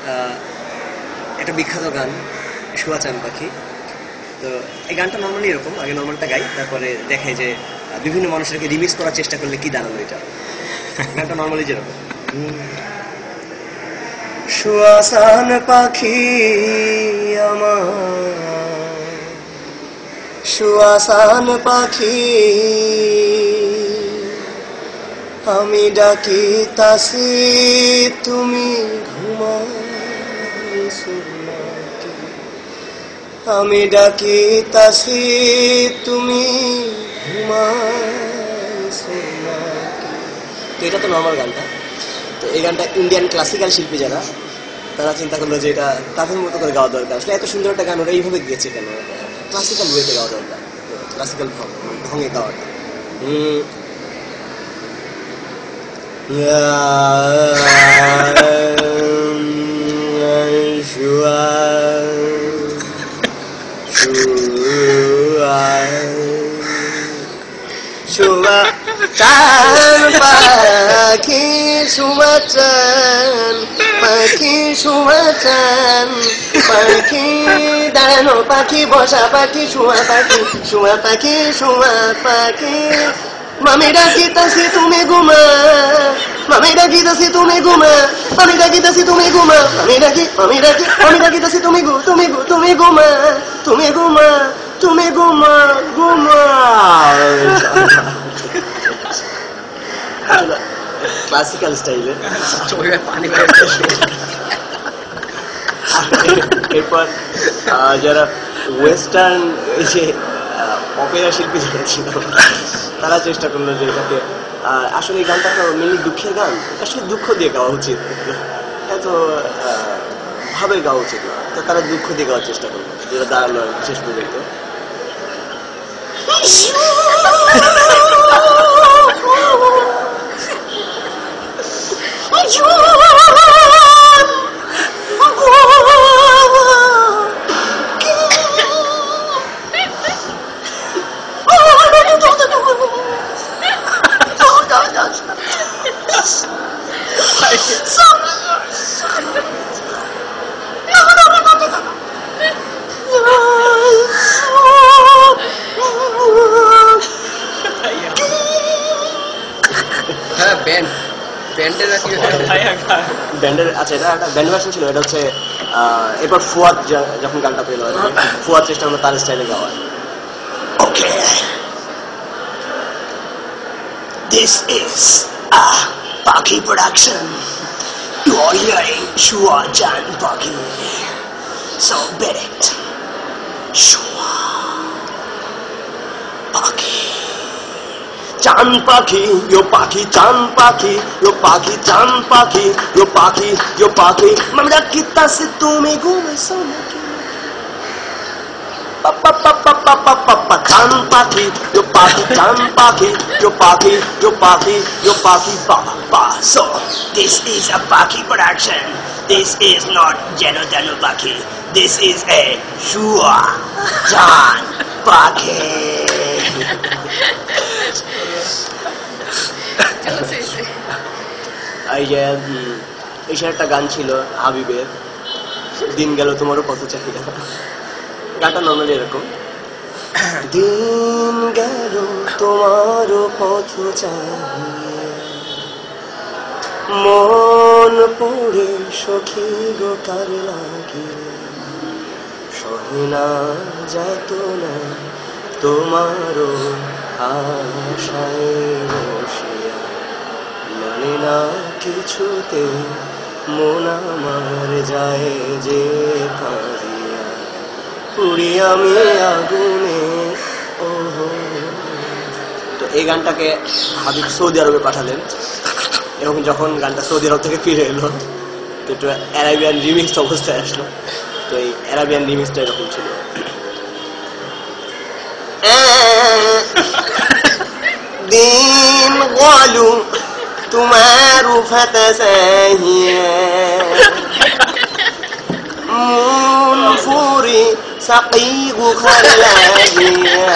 একটা বিখ্যাত গান শুয়া চান পাখি। তো এই গানটা নর্মালি এরকম, আগে নর্মালটা গাই, তারপরে দেখাই যে বিভিন্ন মানুষেরকে রিমিক্স করার চেষ্টা করলে কি দাঁড়ালো এটা। গানটা নর্মালি যেরকম, শুয়া চান পাখি আমার, শুয়া চান পাখি আমি ডাকিতাছি তুমি ঘুমাইছো নাকি, আমি ডাকিতাছি তুমি ঘুমাইছো নাকি। তো এটা তো নর্মাল গানটা। তো এই গানটা ইন্ডিয়ান ক্লাসিক্যাল শিল্পী যারা, তারা চিন্তা করলো যে এটা তাদের মতো করে গাওয়া দরকার। আসলে এত সুন্দর একটা গান ওরা এইভাবে গেছে কেন, ক্লাসিক্যাল ওয়েতে গাওয়া দরকার, ক্লাসিক্যাল ঢঙে গাওয়াটা। শুয়া চান পাখি, শুয়া চান পাখি, শুয়া চান পাখি, দাঁড়ানো পাখি, বসা পাখি, শুয়া পাখি, শুয়া পাখি, শুয়া পাখি মামি ডাকিতাছি তুমি ঘুমা, মামি ডাকিতাছি তুমি ঘুমা, আমি ডাকিতাছি তুমি ঘুমা, আমি ডাকিতাছি তুমি তুমি ঘুমা, তুমি ঘুমা, তুমি ঘুমা ঘুমা। ক্লাসিক্যাল স্টাইলে। এরপর যারা ওয়েস্টার্ন যে অপেরা শিল্পী যারা ছিল, তারা চেষ্টা করলো যে এটাকে, আসলে এই গানটা একটা মেনলি দুঃখের গান, আসলে দুঃখ দিয়ে গাওয়া উচিত, এত ভাবে গাওয়া উচিত না। তো তারা দুঃখ দিয়ে গাওয়ার চেষ্টা করলো, যেটা দাঁড়ালো শেষ পর্যন্ত। ব্যান্ডের, আচ্ছা এটা একটা ব্যান্ড ভার্সন ছিল, এটা হচ্ছে এরপর ফুয়াদ যখন গানটা পেলো, ফুয়াদ চেষ্টা করলো তার স্টাইলে গাওয়ার। Okay, this is Pakhi production, you are hearing শুয়া চান পাখি, সো বেট ইট, শুয়া পাখি চান পাখি, yo পাখি চান পাখি, yo পাখি চান পাখি, yo পাখি, yo পাখি মামি ডাকিতাছি তুমি ঘুমাইছো নাকি, পাপা পাপা পাপা পাপা চান পাখি, yo পাখি চান পাখি, yo পাখি, yo পাখি, yo পাখি পাপা। So this is a Pakhi production, this is not Jeno Jeno Pakhi, this is a Shua Chan Pakhi। এই যে এসে একটা গান ছিল হাবিবের, দিন গেল তোমারও পথ চাহিদা। গানটা নর্মালি এরকম, দিন গেল তোমারও পথ চাহিদা, মন পড়ে সখী গো কার লাগে, সহিনা যাত না তোমারও আশায় বসিয়া, মানে না কিছুতে মন আমার যায় যে কাঁদিয়া, পুরি আমি আগুনে। ওহো, তো এই গানটাকে হাবিব সৌদি আরবে পাঠালেন, এবং যখন গানটা সৌদি আরব থেকে ফিরে এলো তো একটু অ্যারাবিয়ান রিমিক্স অবস্থায় আসলো। তো এই অ্যারাবিয়ান রিমিক্সটা এরকম ছিল, দিন গলু তোমার ফাতা সাহিয়া, মন ফুরি সাকিগু খালাগিয়া,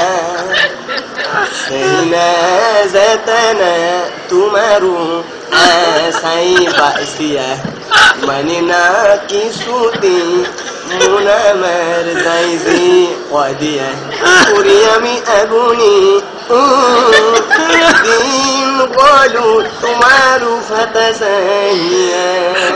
সেনা জাতানা তোমারু আসাই বাসিয়া, মানে না কিছুতে মন আমার যাইছে কদিয়া করি আমি আগুনি দিন বলু তোমার ফাতা চাইয়া